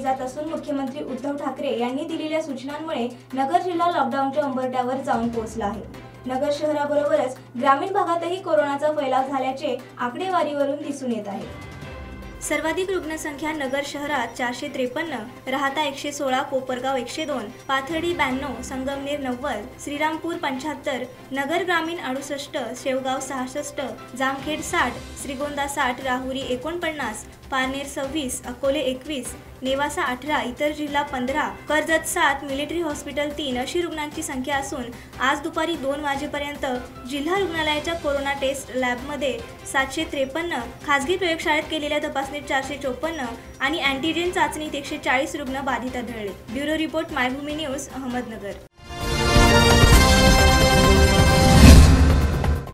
जात असून मुख्यमंत्री उद्धव ठाकरे यांनी दिलेल्या सूचनांमुळे नगर जिल्हा लॉकडाऊनच्या उंबरठ्यावर जाऊन पोहोचला आहे। नगर शहराबरोबरच ग्रामीण भागातही कोरोनाचा फैलाव झाल्याचे आकडेवारीवरून दिसून येत आहे। सर्वाधिक रुग्णसंख्या नगर शहरात 453, राहाता 116, कोपरगाव 102, पाथर्डी 92, संगमनेर 90, श्रीरामपूर 75, नगर ग्रामीण 68, शेवगाव 66, जामखेड 60, श्रीगोंदा 60, राहुरी 49, पारनेर 26, अकोले 21, नेवासा 18, इतर जिल्हा 15, कर्जत 7, मिलिटरी हॉस्पिटल 3 अशी रुग्णांची संख्या असून आज दुपारी 2 वाजेपर्यंत जिल्हा रुग्णालयाच्या कोरोना टेस्ट लॅबमध्ये 753, खासगी प्रयोगशाळेत केलेल्या तपासणीत 454 आणि अँटीजेन चाचणीत 140 रुग्ण बाधित आढळले। Bureau report, Maybhumi news, Ahmednagar.